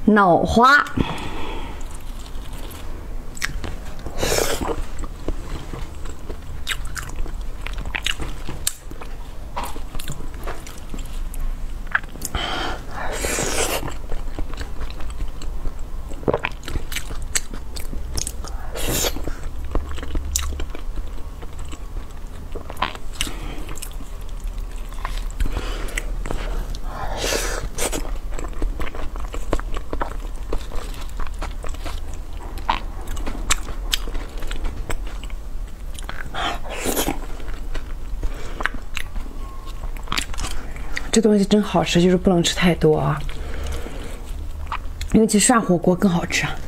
脑花。这东西真好吃，就是不能吃太多啊，因为其实涮火锅更好吃啊。